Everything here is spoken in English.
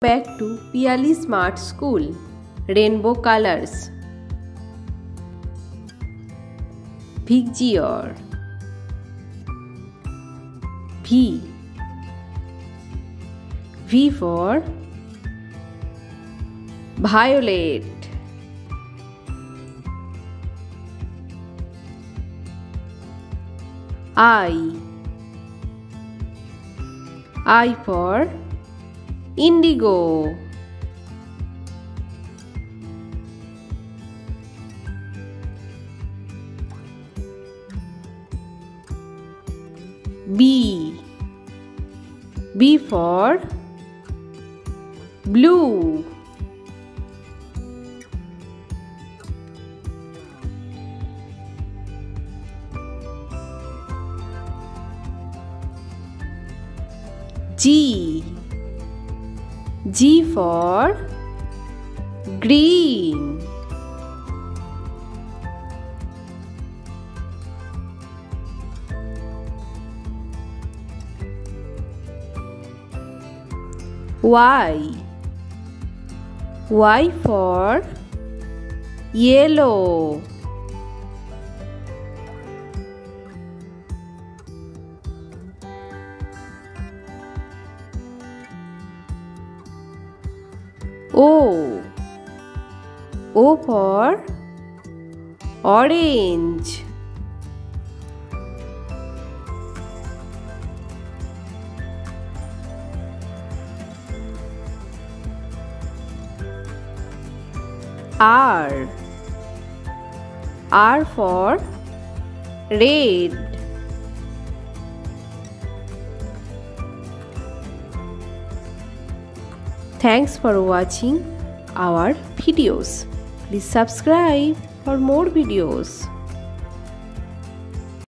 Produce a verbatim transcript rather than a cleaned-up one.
Back to Piali Smart School. Rainbow colors. Picture. V. V for violet. I. I for indigo. B. B for blue. G. G for green. Y. Y for yellow. O. O for orange. R. R for red. Thanks for watching our videos. Please subscribe for more videos.